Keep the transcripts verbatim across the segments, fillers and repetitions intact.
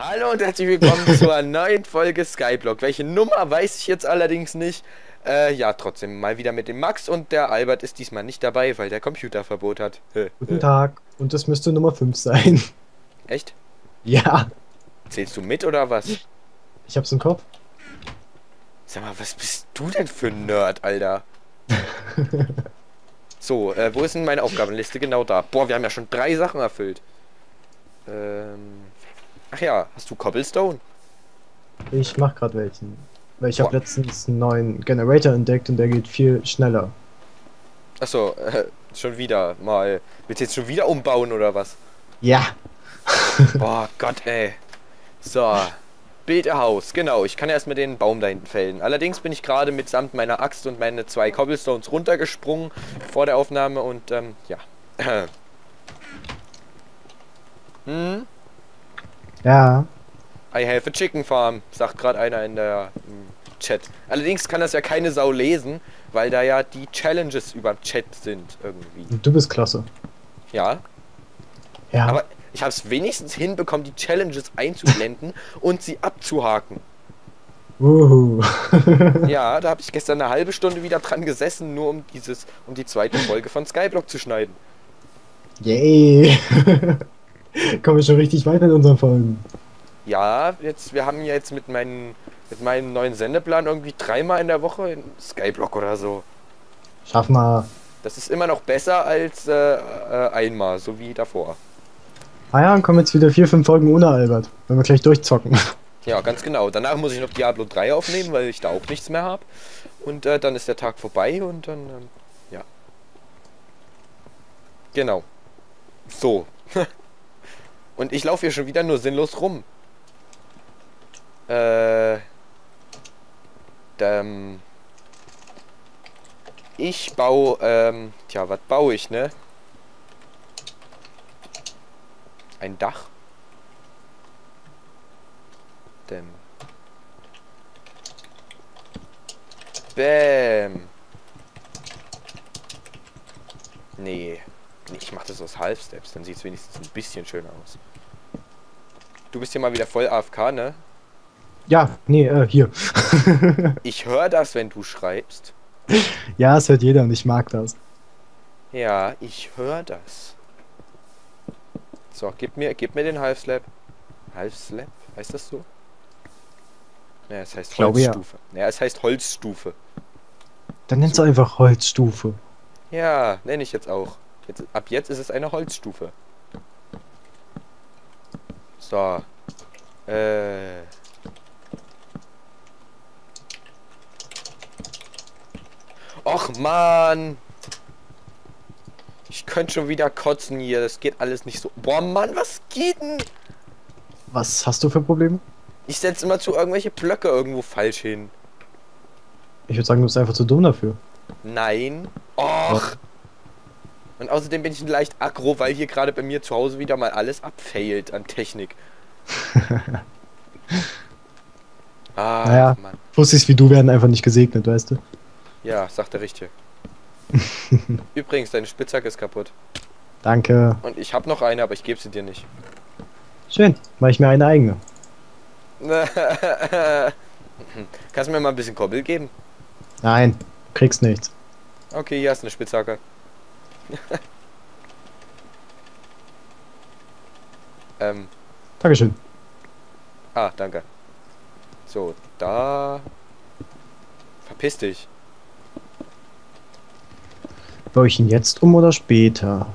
Hallo und herzlich willkommen zur neuen Folge Skyblock. Welche Nummer weiß ich jetzt allerdings nicht. Äh, ja, trotzdem mal wieder mit dem Max und der Albert ist diesmal nicht dabei, weil der Computerverbot hat. Guten Tag. Und das müsste Nummer fünf sein. Echt? Ja, Zählst du mit oder was? ich hab's im Kopf. Sag mal, was bist du denn für ein Nerd, Alter? So, äh, wo ist denn meine Aufgabenliste? Genau da. Boah, wir haben ja schon drei Sachen erfüllt. Ähm. Ach ja, hast du Cobblestone? Ich mach grad welchen. Weil ich Boah. habe letztens einen neuen Generator entdeckt und der geht viel schneller. Achso, äh, schon wieder mal. Willst du jetzt schon wieder umbauen oder was? Ja. Boah, Gott, ey. So. Bildhaus, genau. Ich kann erstmal den Baum da hinten fällen. Allerdings bin ich gerade mitsamt meiner Axt und meine zwei Cobblestones runtergesprungen vor der Aufnahme und, ähm, ja. hm? Ja. I have a chicken farm, sagt gerade einer in der im Chat. Allerdings kann das ja keine Sau lesen, weil da ja die Challenges über Chat sind irgendwie. Und du bist klasse. Ja, Ja. aber ich habe es wenigstens hinbekommen, die Challenges einzublenden und sie abzuhaken. Wuhu. Ja, da habe ich gestern eine halbe Stunde wieder dran gesessen, nur um dieses, um die zweite Folge von Skyblock zu schneiden. Yay. Kommen wir schon richtig weit in unseren Folgen. Ja, jetzt, wir haben ja jetzt mit meinen, mit meinem neuen Sendeplan irgendwie dreimal in der Woche in Skyblock oder so. Schaffen wir. Das ist immer noch besser als äh, äh, einmal, so wie davor. Ah ja, dann kommen jetzt wieder vier, fünf Folgen ohne Albert. Wenn wir gleich durchzocken. Ja, ganz genau. Danach muss ich noch Diablo drei aufnehmen, weil ich da auch nichts mehr habe. Und äh, dann ist der Tag vorbei und dann, ähm, ja. Genau. So. Und ich laufe hier schon wieder nur sinnlos rum. Äh. Ähm. Ich baue, ähm, tja, was baue ich, ne? Ein Dach. Denn. Bäm. Nee. Nee, ich mach das aus Half-Steps, dann sieht es wenigstens ein bisschen schöner aus. Du bist hier mal wieder voll A F K, ne? Ja, nee, äh, hier. Ich höre das, wenn du schreibst. Ja, es hört jeder und ich mag das. Ja, ich höre das. So, gib mir, gib mir den Half-Slap. Half-Slap? Heißt das so? Ja, es heißt Ich glaube, ja. Holzstufe. Ja, es heißt Holzstufe. Dann nennst du einfach Holzstufe. Ja, nenne ich jetzt auch. Jetzt, ab jetzt ist es eine Holzstufe. So. Äh. Och, Mann! Ich könnte schon wieder kotzen hier. Das geht alles nicht so. Boah, Mann, was geht denn? Was hast du für Probleme? Ich setze immer zu irgendwelche Blöcke irgendwo falsch hin. Ich würde sagen, du bist einfach zu dumm dafür. Nein. Och. Und außerdem bin ich leicht aggro, weil hier gerade bei mir zu Hause wieder mal alles abfailt an Technik. Ah, Naja, Mann. Pussys wie du werden einfach nicht gesegnet, weißt du? Ja, sagt der Richtige. Übrigens, deine Spitzhacke ist kaputt. Danke. Und ich habe noch eine, aber ich gebe sie dir nicht. Schön, mache ich mir eine eigene. Kannst du mir mal ein bisschen Kobbel geben? Nein, du kriegst nichts. Okay, hier hast du eine Spitzhacke. ähm, Dankeschön. ah, danke. So, da... Verpiss dich. Baue ich ihn jetzt um oder später?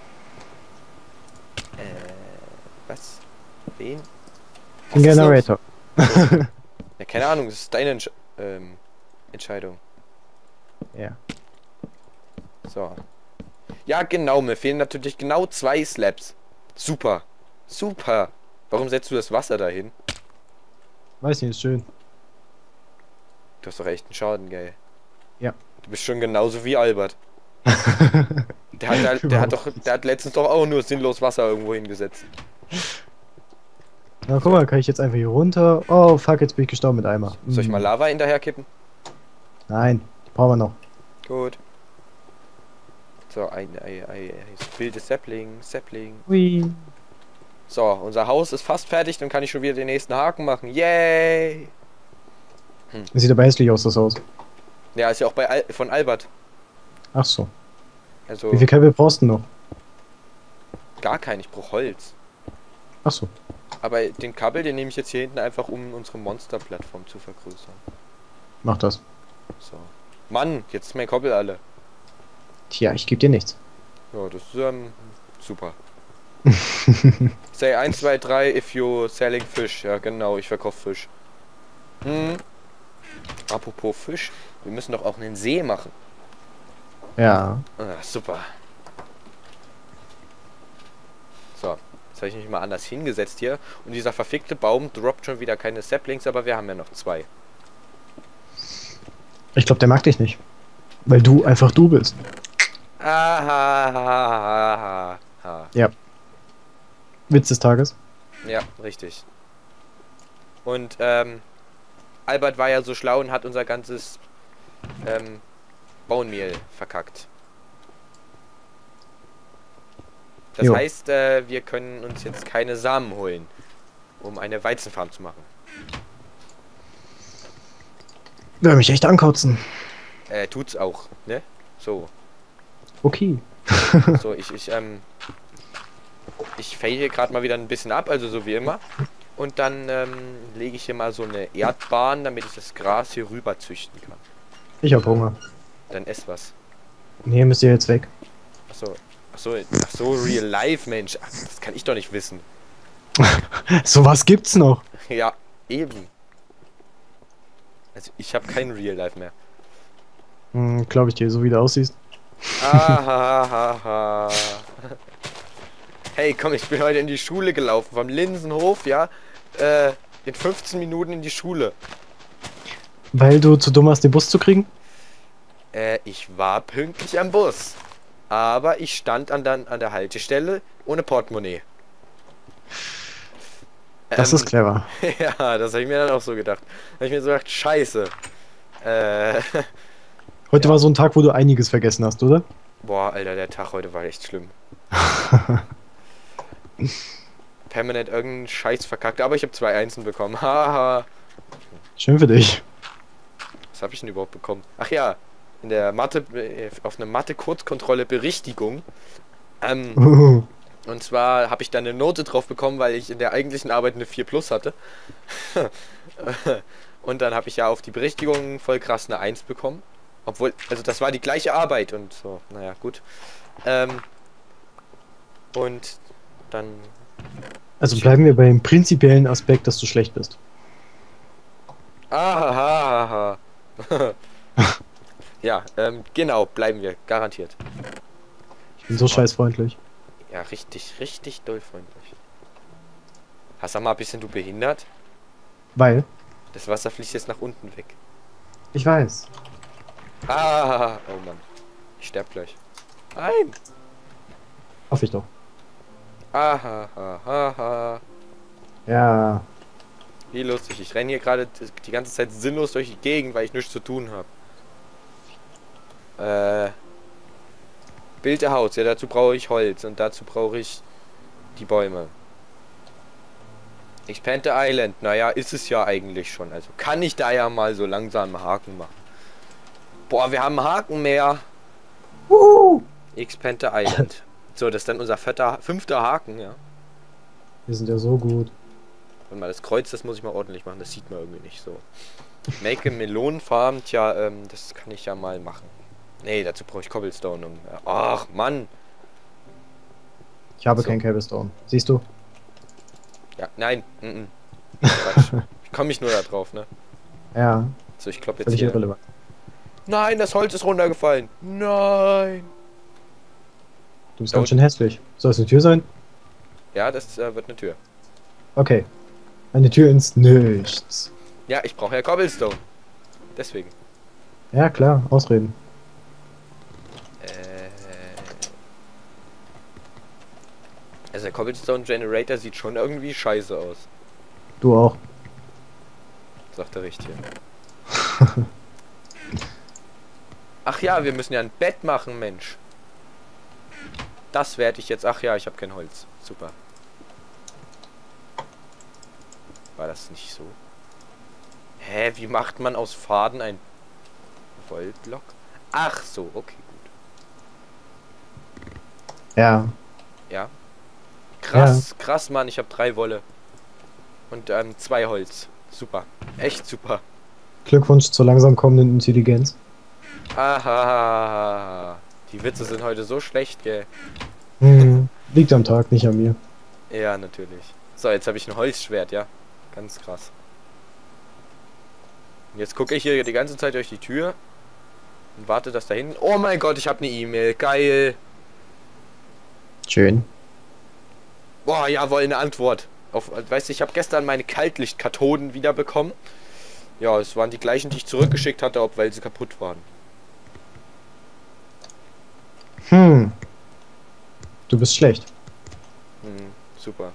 Äh, was? Wen? Den Was ist los? Generator. Ja, keine Ahnung, das ist deine Entsch ähm, Entscheidung. Ja. So. Ja, genau, mir fehlen natürlich genau zwei Slabs. Super. Super. Warum setzt du das Wasser dahin? Weiß nicht, ist schön. Du hast doch echt einen Schaden, gell? Ja. Du bist schon genauso wie Albert. Der hat, der, der hat doch, der hat letztens doch auch nur sinnlos Wasser irgendwo hingesetzt. Na guck mal, kann ich jetzt einfach hier runter. Oh fuck, jetzt bin ich gestorben mit Eimer. Soll ich mal Hm. Lava hinterher kippen? Nein, die brauchen wir noch. Gut. So, ein, ein, ein, ein wildes Sapling, Sapling. Hui. So, unser Haus ist fast fertig, dann kann ich schon wieder den nächsten Haken machen. Yay! Sieht aber hässlich aus, das Haus. Ja, ist ja auch bei Al von Albert. Ach so. Also Wie viel Kabel brauchst du noch? gar kein, ich brauche Holz. Ach so. Aber den Kabel, den nehme ich jetzt hier hinten einfach, um unsere Monsterplattform zu vergrößern. Mach das. So. Mann, jetzt ist mein Koppel alle. Tja, ich geb dir nichts. Ja, das ist ähm, super. Say eins, zwei, drei if you selling fish. Ja, genau, ich verkaufe Fisch. Hm. Apropos Fisch, wir müssen doch auch einen See machen. Ja. Ah, super. So, jetzt habe ich mich mal anders hingesetzt hier. Und dieser verfickte Baum droppt schon wieder keine Saplings, aber wir haben ja noch zwei. Ich glaube, der mag dich nicht. Weil du einfach du bist. Aha, ha, ha, ha. Ja. Witz des Tages. Ja, richtig. Und, ähm, Albert war ja so schlau und hat unser ganzes, ähm, Baummehl verkackt. Das Jo. heißt, äh, wir können uns jetzt keine Samen holen, um eine Weizenfarm zu machen. Würde mich echt ankotzen. Äh, tut's auch, ne? So. Okay. So, ich, ich, ähm, ich fail hier gerade mal wieder ein bisschen ab, also so wie immer. Und dann, ähm, lege ich hier mal so eine Erdbahn, damit ich das Gras hier rüber züchten kann. Ich hab Hunger. Dann ess was. Nee, müsst ihr jetzt weg. Achso, achso, ach so, real life, Mensch. Ach, das kann ich doch nicht wissen. Sowas gibt's noch. Ja, eben. Also, ich habe kein real life mehr. Hm, glaube ich dir, so wie du aussiehst. Ahahaha. Hey, komm, ich bin heute in die Schule gelaufen, vom Linsenhof, ja, äh, in fünfzehn Minuten in die Schule. Weil du zu dumm warst, den Bus zu kriegen? Äh, ich war pünktlich am Bus. Aber ich stand an der, an der Haltestelle ohne Portemonnaie. Das Ähm, ist clever. Ja, das habe ich mir dann auch so gedacht. Da habe ich mir so gedacht, scheiße. Äh, Heute ja. war so ein Tag, wo du einiges vergessen hast, oder? boah, Alter, der Tag heute war echt schlimm. Permanent irgendeinen Scheiß verkackt, aber ich habe zwei Einsen bekommen. Haha. Schön für dich. Was habe ich denn überhaupt bekommen? Ach ja, in der Mathe, äh, auf eine Mathe-Kurzkontrolle Berichtigung. Ähm, Uh, und zwar habe ich da eine Note drauf bekommen, weil ich in der eigentlichen Arbeit eine vier plus hatte. Und dann habe ich ja auf die Berichtigung voll krass eine eins bekommen. Obwohl, also das war die gleiche Arbeit und so, naja, gut. Ähm, und dann... also bleiben wir beim prinzipiellen Aspekt, dass du schlecht bist. Ahahaha. Ja, ähm, genau, bleiben wir, garantiert. Ich bin so scheißfreundlich. Ja, richtig, richtig doll freundlich. Hast du mal, bist denn du behindert? Weil? Das Wasser fließt jetzt nach unten weg. Ich weiß. Ah, oh Mann. Ich sterb gleich. Nein. Hoffe ich doch. Aha, ha, ha, ha. Ja. Wie lustig. Ich renne hier gerade die ganze Zeit sinnlos durch die Gegend, weil ich nichts zu tun habe. Äh. Bilderhaus. Ja, dazu brauche ich Holz und dazu brauche ich die Bäume. Expand the Island. Naja, ist es ja eigentlich schon. Also kann ich da ja mal so langsam einen Haken machen. Boah, wir haben einen Haken mehr. Uh. Expand the Island. So, das ist dann unser vierter, fünfter Haken, ja. Wir sind ja so gut. Und mal das Kreuz, das muss ich mal ordentlich machen. Das sieht man irgendwie nicht so. Make a Melonenfarm. Tja, ähm, das kann ich ja mal machen. Nee, dazu brauche ich Cobblestone. Um, ach, Mann. Ich habe So. kein Cobblestone. Siehst du? Ja, nein. Mm -mm. Quatsch. Ich komme mich nur da drauf, ne? Ja. So, ich klopp jetzt Völlig hier. irrelevant. Nein, das Holz ist runtergefallen. Nein. Du bist Da ganz schön hässlich. Soll es eine Tür sein? Ja, das äh, wird eine Tür. Okay. Eine Tür ins Nichts. Ja, ich brauche ja Cobblestone. Deswegen. Ja, klar. Ausreden. Äh, also der Cobblestone Generator sieht schon irgendwie scheiße aus. Du auch. Sagt der Richtige. Ach ja, wir müssen ja ein Bett machen, Mensch. Das werde ich jetzt... Ach ja, ich habe kein Holz. Super. War das nicht so? Hä, wie macht man aus Faden ein Wollblock? Ach so, okay, gut. Ja. Ja. Krass, Ja. krass, Mann, ich habe drei Wolle. Und ähm, zwei Holz. Super. Echt super. Glückwunsch zur langsam kommenden Intelligenz. Aha. Die Witze sind heute so schlecht, gell? Hm. Liegt am Tag, nicht an mir. Ja, natürlich. So, jetzt habe ich ein Holzschwert, ja. Ganz krass. Und jetzt gucke ich hier die ganze Zeit durch die Tür und warte, dass da hinten... Oh mein Gott, ich habe eine E-Mail. Geil. Schön. Boah, jawohl, eine Antwort. Auf, weißt du, ich habe gestern meine Kaltlichtkathoden wiederbekommen. Ja, es waren die gleichen, die ich zurückgeschickt hatte, ob weil sie kaputt waren. Hm. Du bist schlecht. Hm, super.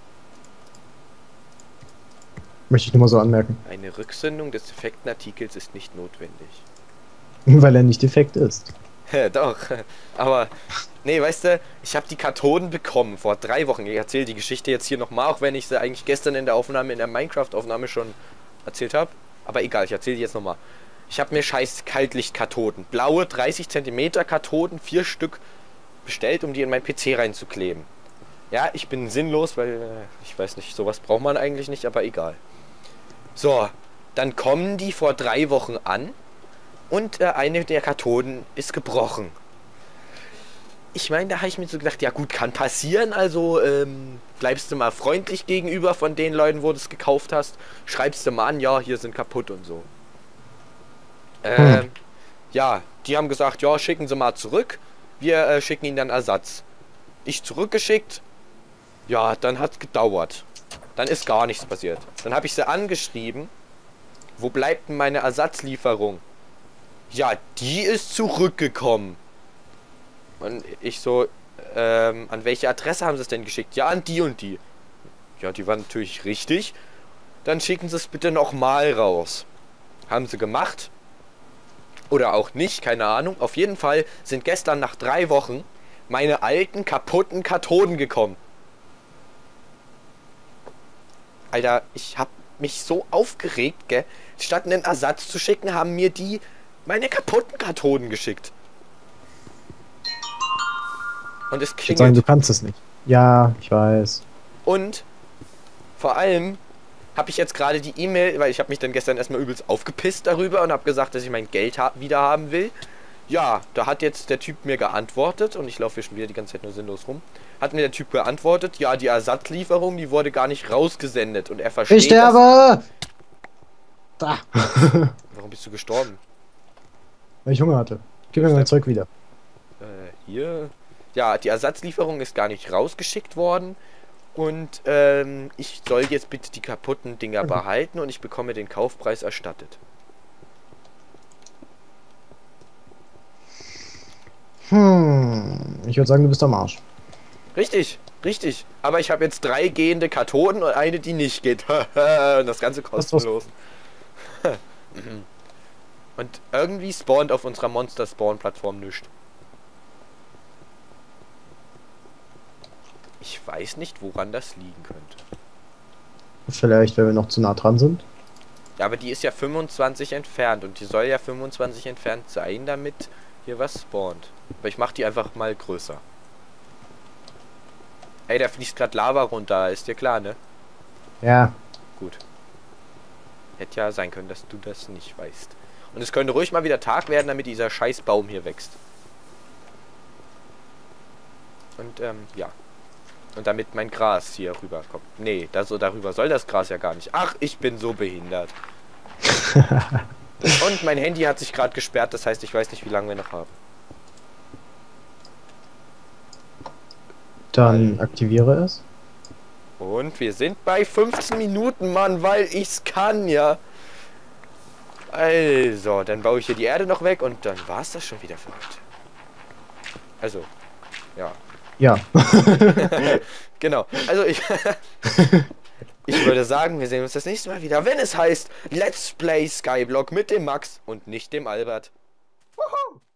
Möchte ich nur mal so anmerken. Eine Rücksendung des defekten Artikels ist nicht notwendig. Weil er nicht defekt ist. Ja, doch. Aber, nee, weißt du, ich habe die Kathoden bekommen vor drei Wochen. Ich erzähle die Geschichte jetzt hier nochmal, auch wenn ich sie eigentlich gestern in der Aufnahme, in der Minecraft-Aufnahme schon erzählt habe. Aber egal, ich erzähle die jetzt nochmal. Ich habe mir scheiß Kaltlichtkathoden, blaue dreißig Zentimeter Kathoden, vier Stück bestellt, um die in meinen P C reinzukleben. Ja, ich bin sinnlos, weil, äh, ich weiß nicht, sowas braucht man eigentlich nicht, aber egal. So, dann kommen die vor drei Wochen an. Und äh, eine der Kathoden ist gebrochen. Ich meine, da habe ich mir so gedacht, ja gut, kann passieren. Also ähm, bleibst du mal freundlich gegenüber von den Leuten, wo du es gekauft hast. Schreibst du mal an, ja, hier sind kaputt und so. Ähm, hm. Ja, die haben gesagt, ja, schicken sie mal zurück. Wir äh, schicken ihnen dann Ersatz. Ich zurückgeschickt. Ja, dann hat es gedauert. Dann ist gar nichts passiert. Dann habe ich sie angeschrieben. Wo bleibt denn meine Ersatzlieferung? Ja, die ist zurückgekommen. Und ich so, ähm, an welche Adresse haben sie es denn geschickt? Ja, an die und die. Ja, die war natürlich richtig. Dann schicken sie es bitte nochmal raus. Haben sie gemacht. Oder auch nicht, keine Ahnung. Auf jeden Fall sind gestern nach drei Wochen meine alten, kaputten Kathoden gekommen. Alter, ich hab mich so aufgeregt, gell. Statt einen Ersatz zu schicken, haben mir die meine kaputten Kathoden geschickt. Und es klingelt. Ich würde sagen, du kannst es nicht. Ja, ich weiß. Und vor allem habe ich jetzt gerade die E-Mail, weil ich habe mich dann gestern erstmal übelst aufgepisst darüber und habe gesagt, dass ich mein Geld ha wieder haben will. Ja, da hat jetzt der Typ mir geantwortet und ich laufe hier schon wieder die ganze Zeit nur sinnlos rum. Hat mir der Typ geantwortet, ja, die Ersatzlieferung, die wurde gar nicht rausgesendet und er versteht. Ich sterbe! Da. Warum bist du gestorben? Weil ich Hunger hatte. Gib mir mein Zeug wieder. Äh, hier. Ja, die Ersatzlieferung ist gar nicht rausgeschickt worden. Und ähm, ich soll jetzt bitte die kaputten Dinger Mhm. behalten und ich bekomme den Kaufpreis erstattet. Hm. Ich würde sagen, du bist am Arsch. Richtig, richtig. Aber ich habe jetzt drei gehende Kathoden und eine, die nicht geht. Und das Ganze kostenlos. Und irgendwie spawnt auf unserer Monster-Spawn-Plattform nichts. Ich weiß nicht, woran das liegen könnte. Vielleicht, weil wir noch zu nah dran sind. Ja, aber die ist ja fünfundzwanzig entfernt und die soll ja fünfundzwanzig entfernt sein, damit hier was spawnt. Aber ich mach die einfach mal größer. Ey, da fließt gerade Lava runter, ist dir klar, ne? Ja. Gut. Hätte ja sein können, dass du das nicht weißt. Und es könnte ruhig mal wieder Tag werden, damit dieser scheiß Baum hier wächst. Und, ähm, ja. Und damit mein Gras hier rüberkommt. Nee, da so darüber soll das Gras ja gar nicht. Ach, ich bin so behindert. Und mein Handy hat sich gerade gesperrt, das heißt, ich weiß nicht, wie lange wir noch haben. Dann aktiviere es. Und wir sind bei fünfzehn Minuten, Mann, weil ich's kann, ja. Also, dann baue ich hier die Erde noch weg und dann war's das schon wieder für heute. Also, ja. Ja. Genau. Also ich... ich würde sagen, wir sehen uns das nächste Mal wieder, wenn es heißt Let's Play Skyblock mit dem Max und nicht dem Albert. Wuhu.